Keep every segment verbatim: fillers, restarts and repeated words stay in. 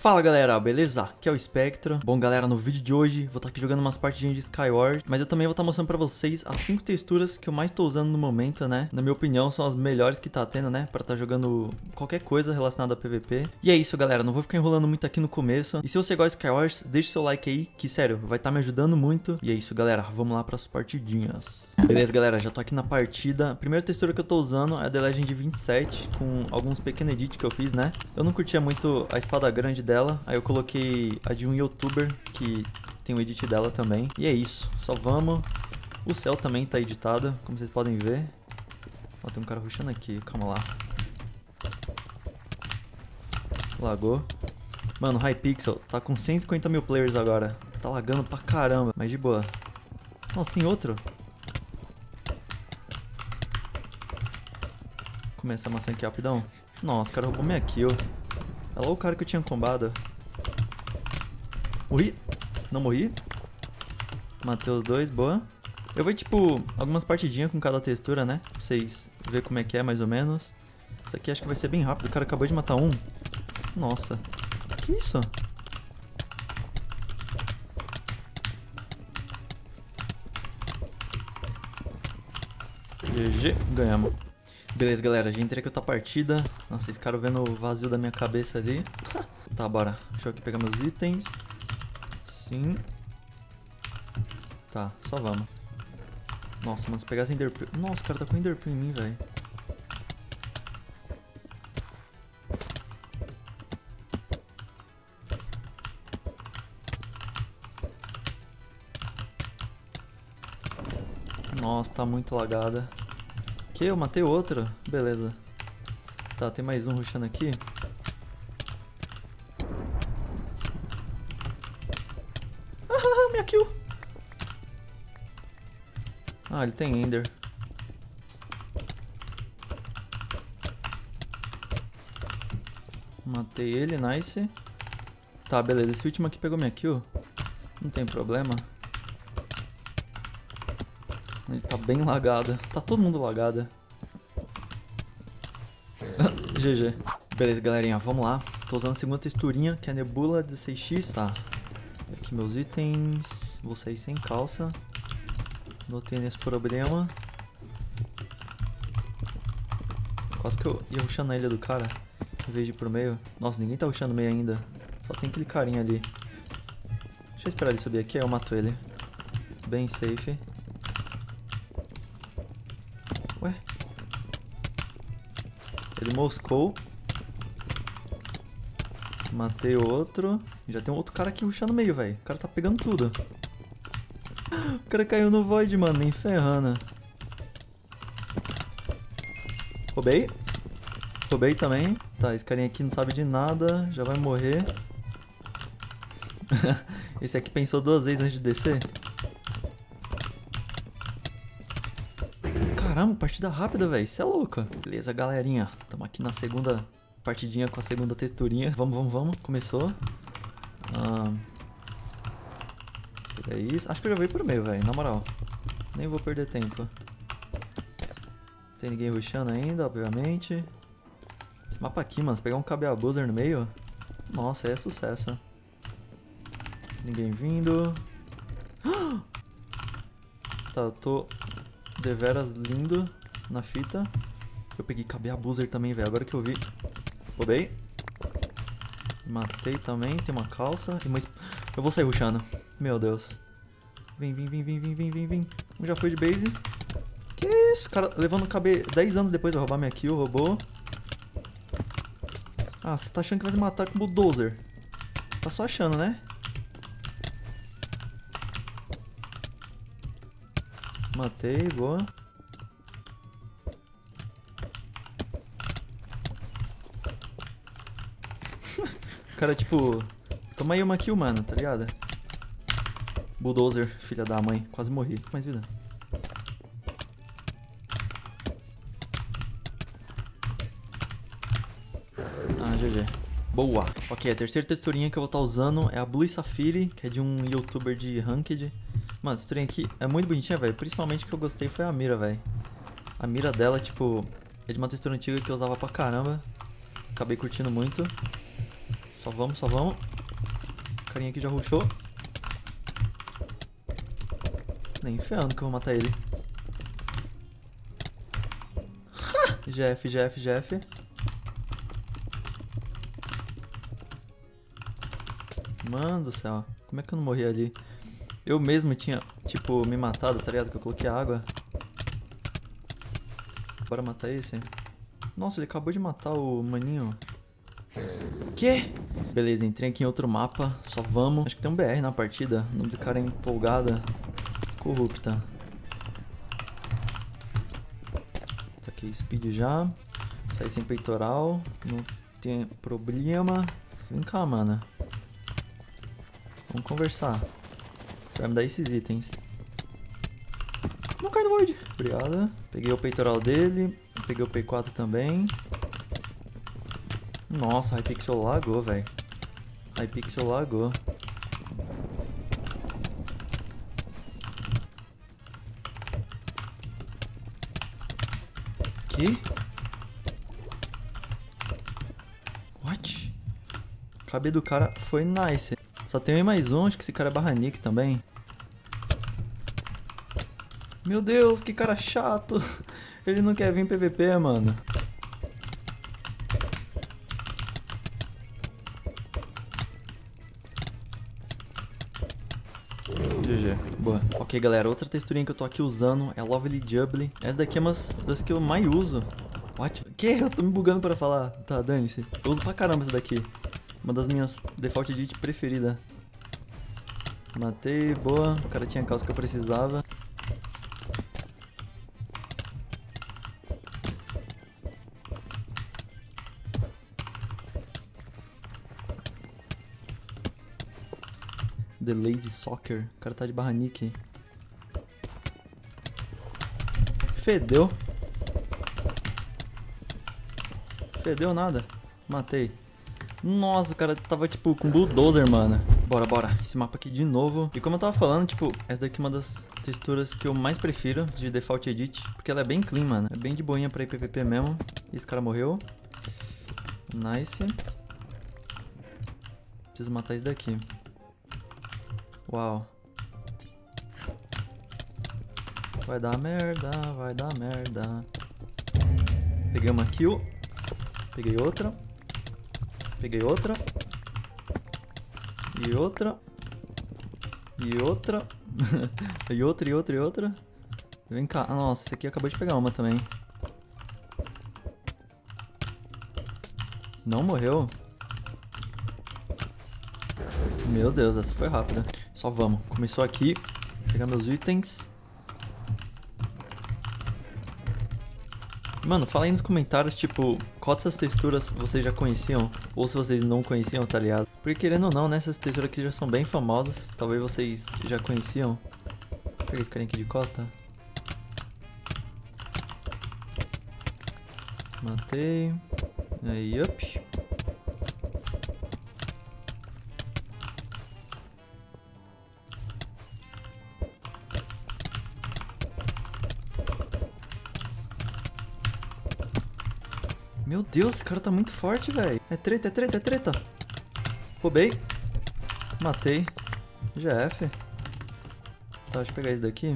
Fala galera, beleza? Aqui é o Spectra. Bom galera, no vídeo de hoje vou estar aqui jogando umas partidinhas de Skyward, mas eu também vou estar mostrando pra vocês as cinco texturas que eu mais tô usando no momento, né? Na minha opinião são as melhores que tá tendo, né? Pra estar jogando qualquer coisa relacionada a P V P. E é isso galera, não vou ficar enrolando muito aqui no começo. E se você gosta de Skyward, deixa seu like aí, que sério, vai estar me ajudando muito. E é isso galera, vamos lá pras partidinhas. Beleza galera, já tô aqui na partida. A primeira textura que eu tô usando é a The Legend vinte e sete, com alguns pequenos edits que eu fiz, né? Eu não curtia muito a espada grande dela, aí eu coloquei a de um youtuber que tem o edit dela também. E é isso, só vamos. O céu também tá editado, como vocês podem ver. Ó, tem um cara rushando aqui, calma lá. Lagou. Mano, Hypixel tá com cento e cinquenta mil players agora. Tá lagando pra caramba, mas de boa. Nossa, tem outro? Começa a maçã aqui rapidão. Nossa, o cara roubou minha kill. É lá o cara que eu tinha combado. Morri. Não morri. Matei os dois, boa. Eu vou, tipo, algumas partidinhas com cada textura, né? Pra vocês verem como é que é, mais ou menos. Isso aqui acho que vai ser bem rápido. O cara acabou de matar um. Nossa. Que isso? G G. Ganhamos. Beleza, galera, já entrei aqui outra partida. Nossa, esse cara vendo o vazio da minha cabeça ali. Tá, bora. Deixa eu aqui pegar meus itens. Sim. Tá, só vamos. Nossa, mas se pegar esse Enderpearl... Nossa, o cara tá com Enderpearl em mim, velho. Nossa, tá muito lagada. Que? Eu matei outro? Beleza. Tá, tem mais um rushando aqui. Ah, minha kill! Ah, ele tem Ender. Matei ele, nice. Tá, beleza. Esse último aqui pegou minha kill. Não tem problema. Ele tá bem lagado. Tá todo mundo lagado. G G. Beleza, galerinha. Vamos lá. Tô usando a segunda texturinha, que é a Nebula dezesseis X. Tá. Aqui meus itens. Vou sair sem calça. Não tenho nesse problema. Quase que eu ia rushar na ilha do cara. Em vez de ir pro meio. Nossa, ninguém tá rushando meio ainda. Só tem aquele carinha ali. Deixa eu esperar ele subir aqui, aí eu mato ele. Bem safe. Ué? Ele moscou. Matei outro. Já tem um outro cara aqui rushando no meio, velho. O cara tá pegando tudo. O cara caiu no void, mano. Nem ferrando. Roubei. Roubei também. Tá, esse carinha aqui não sabe de nada. Já vai morrer. Esse aqui pensou duas vezes antes de descer. Caramba, partida rápida, velho. Isso é louco. Beleza, galerinha. Tamo aqui na segunda partidinha com a segunda texturinha. Vamos, vamos, vamos. Começou. Ah, é isso. Acho que eu já veio pro meio, velho. Na moral. Nem vou perder tempo. Tem ninguém rushando ainda, obviamente. Esse mapa aqui, mano. Se pegar um K B Abuser no meio... Nossa, aí é sucesso. Ninguém vindo. Tá, eu tô... deveras lindo na fita. Eu peguei K B Abuser também, velho. Agora que eu vi. Roubei. Matei também. Tem uma calça. E uma... Eu vou sair rushando. Meu Deus. Vem, vem, vem, vem, vem, vem, vem, vem. Um já foi de base. Que isso? Cara, levando K B dez anos depois de roubar minha kill. Roubou. Ah, você tá achando que vai se matar com o Bulldozer? Tá só achando, né? Matei, boa. O cara, tipo... Toma aí uma kill, mano, tá ligado? Bulldozer, filha da mãe. Quase morri. Mais vida. Ah, G G. Boa. Ok, a terceira texturinha que eu vou estar usando é a Blue Sapphire, que é de um youtuber de Ranked. Mano, essa texturinha aqui é muito bonitinha, velho. Principalmente o que eu gostei foi a mira, velho. A mira dela, tipo, é de uma textura antiga que eu usava pra caramba. Acabei curtindo muito. Só vamos, só vamos. O carinha aqui já rushou. Nem ferrando que eu vou matar ele. G F, G F, G F. Mano do céu. Como é que eu não morri ali? Eu mesmo tinha, tipo, me matado, tá ligado? Que eu coloquei água. Bora matar esse. Nossa, ele acabou de matar o maninho. Quê? Beleza, entrei aqui em outro mapa. Só vamos. Acho que tem um B R na partida. O nome do cara é Empolgada Corrupta. Taquei speed já. Saí sem peitoral. Não tem problema. Vem cá, mano. Vamos conversar. Você vai me dar esses itens. Não cai no void. Obrigado. Peguei o peitoral dele. Peguei o P quatro também. Nossa, Hypixel lagou, velho. Hypixel lagou. Que? What? O cabelo do cara foi nice. Só tem mais um, acho que esse cara é barra nick também. Meu Deus, que cara chato. Ele não quer vir em P V P, mano. G G, boa. Ok, galera, outra texturinha que eu tô aqui usando é Lovely Jubbly. Essa daqui é uma das que eu mais uso. What? Que? Eu tô me bugando pra falar. Tá, dane-se. Eu uso pra caramba essa daqui. Uma das minhas default edit preferida. Matei, boa. O cara tinha a calça que eu precisava. The Lazy Soccer. O cara tá de barra nick. Fedeu. Fedeu nada. Matei. Nossa, o cara tava tipo com bulldozer, mano. Bora, bora. Esse mapa aqui de novo. E como eu tava falando, tipo, essa daqui é uma das texturas que eu mais prefiro de Default Edit. Porque ela é bem clean, mano. É bem de boinha pra ir P V P mesmo. E esse cara morreu. Nice. Preciso matar esse daqui. Uau. Vai dar merda, vai dar merda. Peguei uma kill. Peguei outra. Peguei outra. E outra. E outra. E outra, e outra, e outra. Vem cá. Ah, nossa, esse aqui acabou de pegar uma também. Não morreu. Meu Deus, essa foi rápida. Só vamos. Começou aqui. Pegar meus itens. Mano, fala aí nos comentários, tipo, qual dessas texturas vocês já conheciam, ou se vocês não conheciam, tá ligado? Porque querendo ou não, né, essas texturas aqui já são bem famosas, talvez vocês já conheciam. Vou pegar esse carinha aqui de costa. Matei. Aí, up. Meu Deus, esse cara tá muito forte, velho. É treta, é treta, é treta. Roubei. Matei. G F. Tá, deixa eu pegar esse daqui.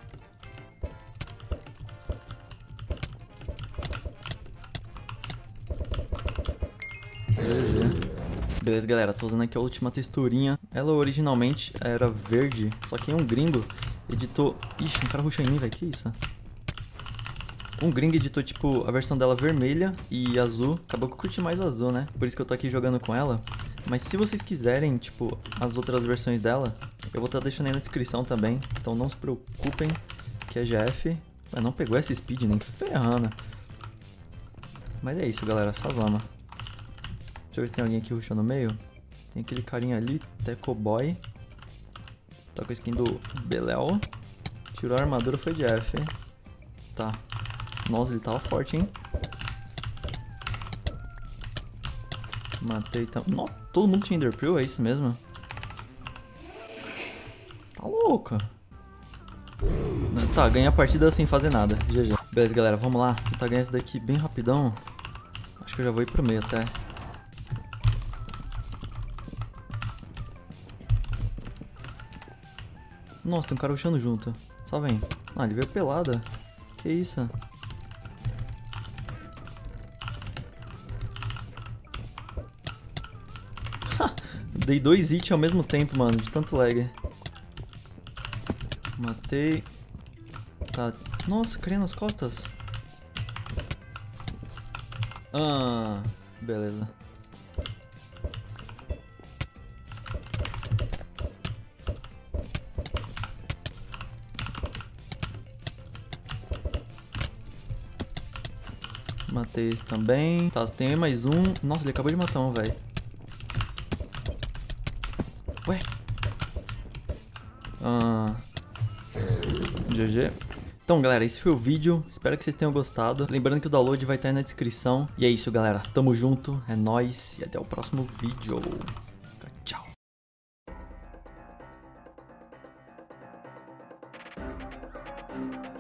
G G. Beleza, galera. Tô usando aqui a última texturinha. Ela originalmente era verde, só que um gringo editou... Ixi, um cara rushou em mim, velho. Que isso? Um gringo editou, tipo, a versão dela vermelha e azul. Acabou que eu curti mais azul, né? Por isso que eu tô aqui jogando com ela. Mas se vocês quiserem, tipo, as outras versões dela, eu vou estar deixando aí na descrição também. Então não se preocupem, que é G F. Mas não pegou essa speed nem ferrando. Mas é isso, galera. Só vamos. Deixa eu ver se tem alguém aqui rushando no meio. Tem aquele carinha ali, Teco Boy. Tá com a skin do Beléu. Tirou a armadura, foi G F. Tá. Nossa, ele tava forte, hein? Matei então. Nossa, todo mundo tinha Enderpearl, é isso mesmo? Tá louca. Tá, ganhei a partida sem fazer nada. G G. Beleza, galera, vamos lá. Tentar ganhar isso daqui bem rapidão. Acho que eu já vou ir pro meio até. Nossa, tem um cara rushando junto. Só vem. Ah, ele veio pelada. Que isso? Dei dois hits ao mesmo tempo, mano, de tanto lag. Matei. Tá. Nossa, carinha nas costas. Ah, beleza. Matei esse também. Tá, tem mais um. Nossa, ele acabou de matar um, velho. Ué? Ah. G G. Então, galera, esse foi o vídeo. Espero que vocês tenham gostado. Lembrando que o download vai estar aí na descrição. E é isso, galera. Tamo junto. É nóis. E até o próximo vídeo. Tchau. Tchau.